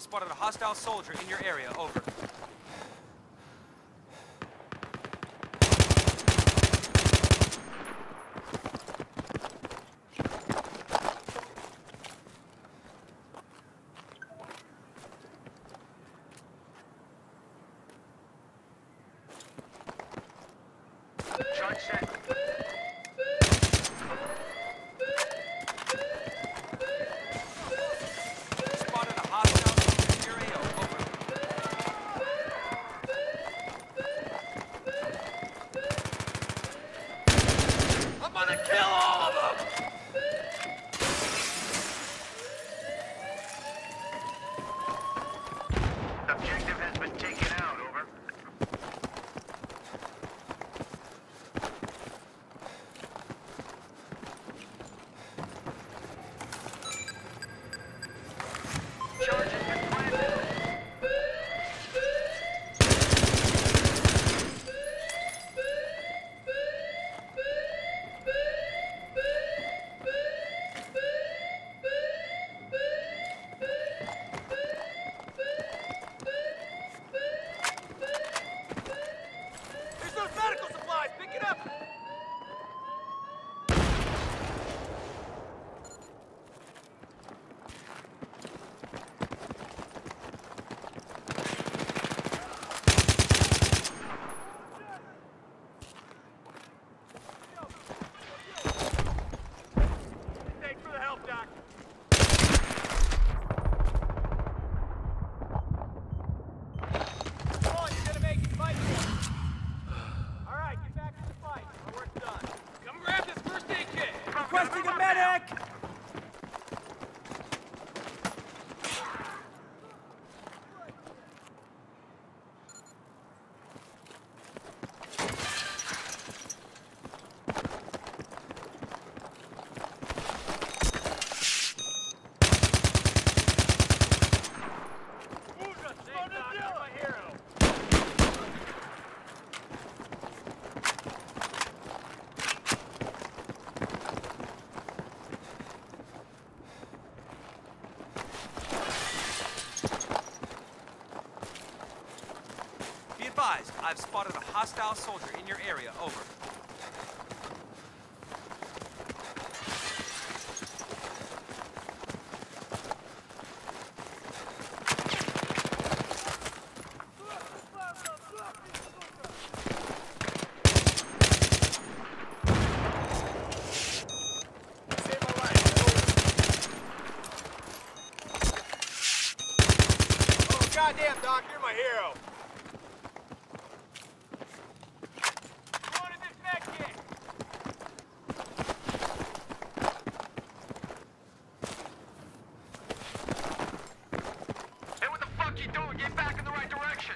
spotted a hostile soldier in your area. Over. Charge set. Spotted a hostile soldier in your AO. Over. I'm gonna kill all of them! Objective has been taken out. Over. Charge has been planted. Here's those medical supplies! Pick it up! Thanks for the help, Doc. Come on, you're gonna make it. Fight for it. All right, get back to the fight. Our work's done. Come grab this first aid kit. Requesting a medic! Be advised, I've spotted a hostile soldier in your area. Over. Save my life. Oh, goddamn, Doc, you're my hero. Who wanted this med kit? Hey, what the fuck you doing? Get back in the right direction.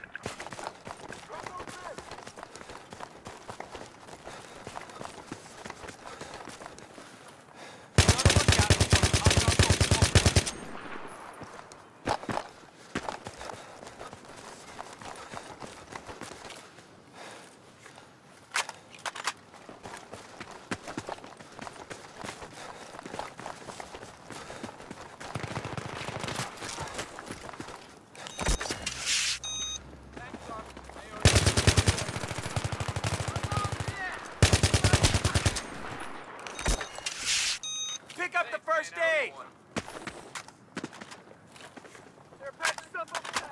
Pick up the first aid! They're patching stuff up there.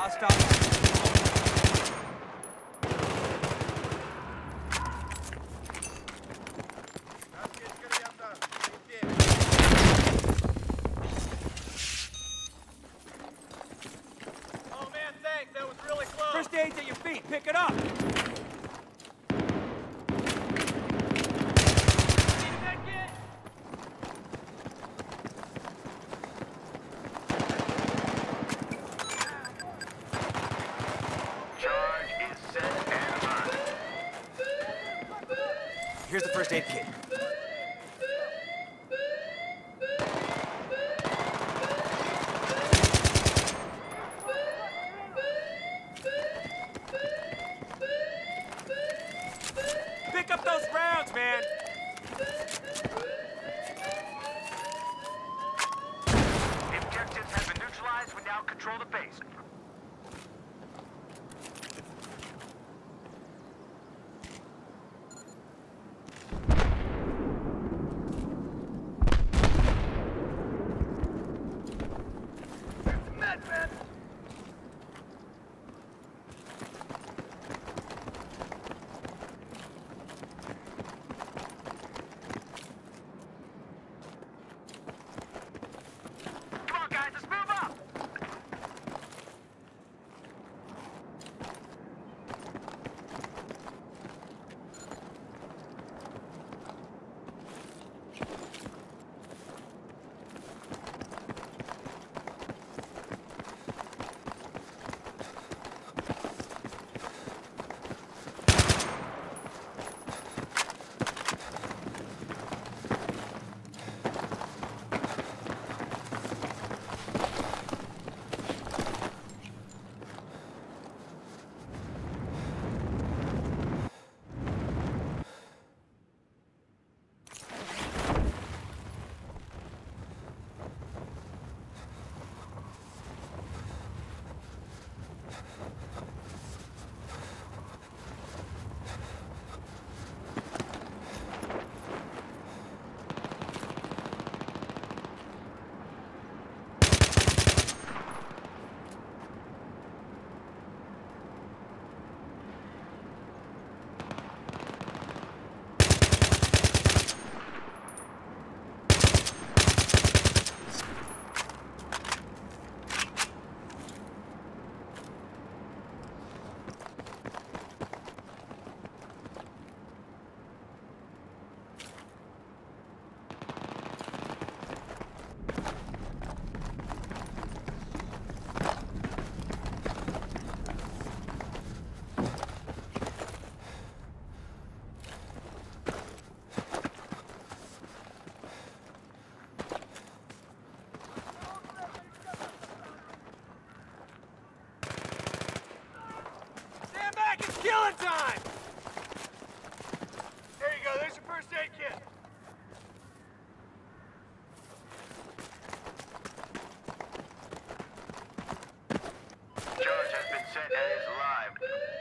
Hostile. Oh man, thanks. That was really close. First aid's at your feet. Pick it up. Here's the first aid kit. Pick up those rounds, man! Objectives have been neutralized. We now control the base. Killing time! There you go, there's your first aid kit. Charge has been set and is live.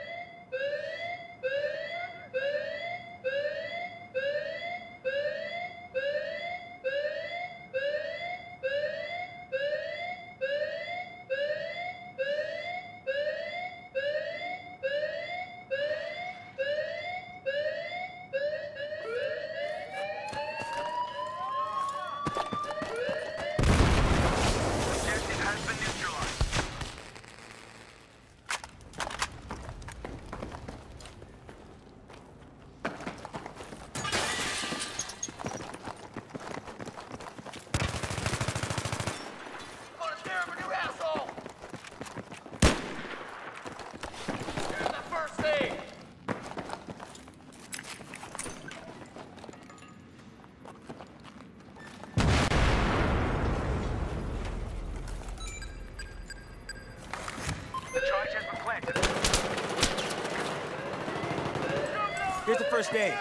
Here's the first aid.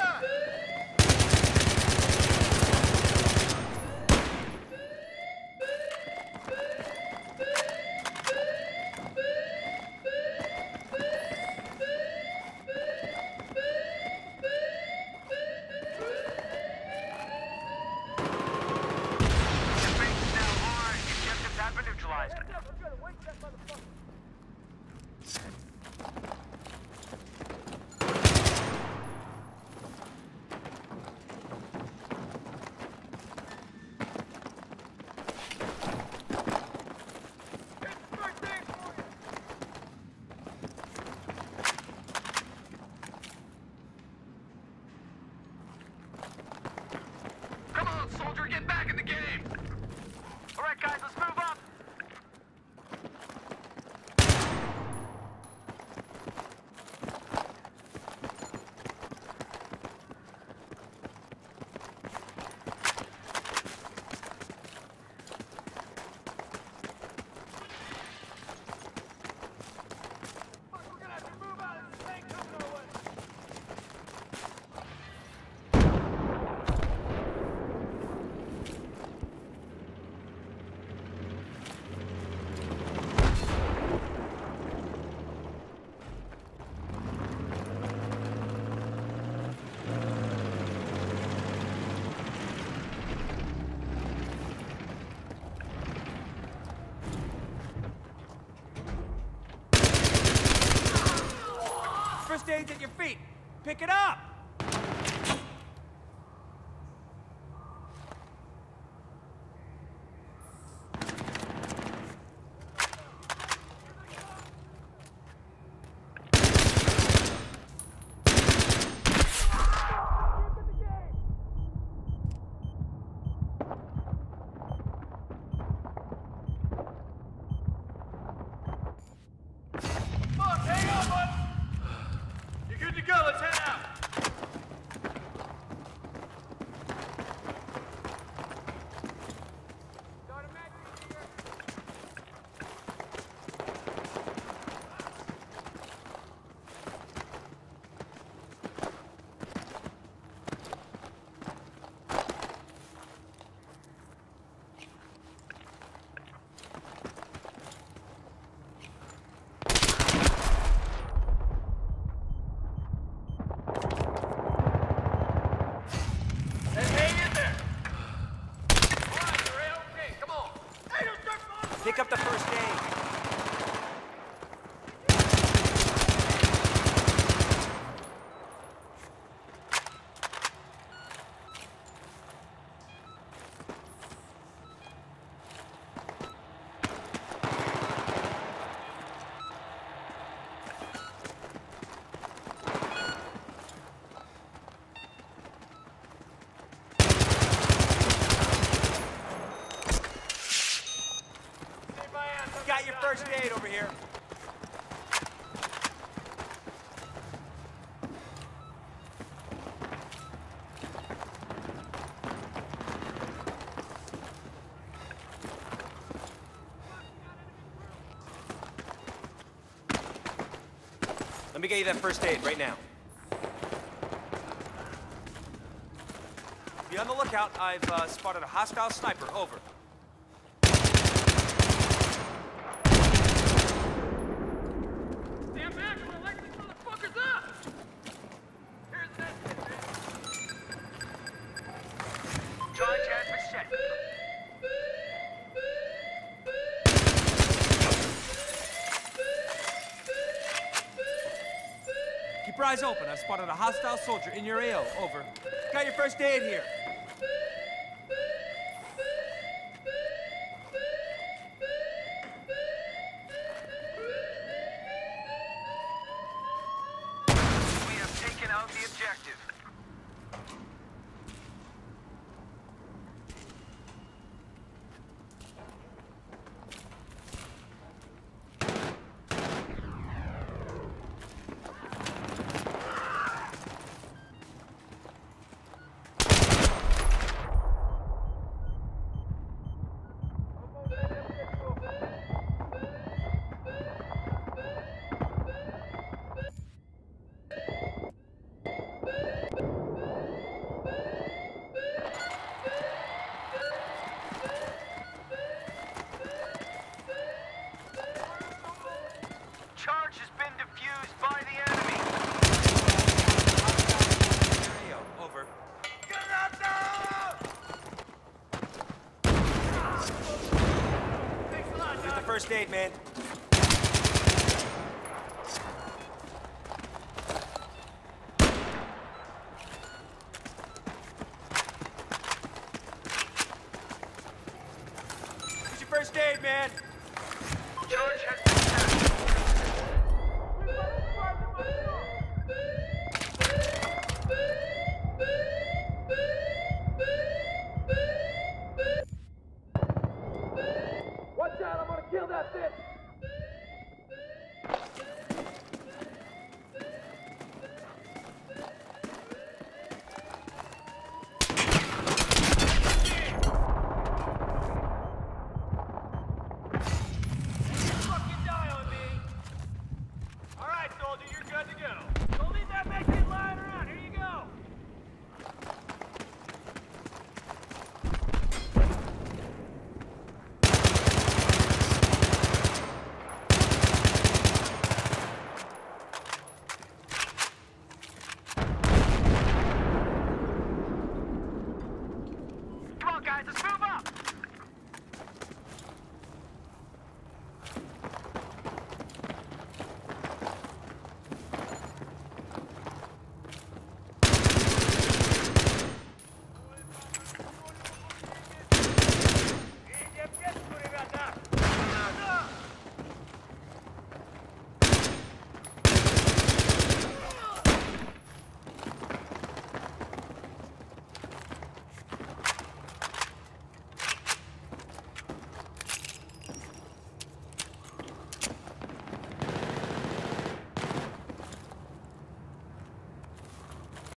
First aid's at your feet. Pick it up! Pick up the first aid. Got your first aid over here. Let me get you that first aid right now. Be on the lookout. I've spotted a hostile sniper. Over. Keep your eyes open. I've spotted a hostile soldier in your AO. Over. Got your first aid here. We have taken out the objective. Charge has been defused by the enemy. Over. Here's the first aid, man.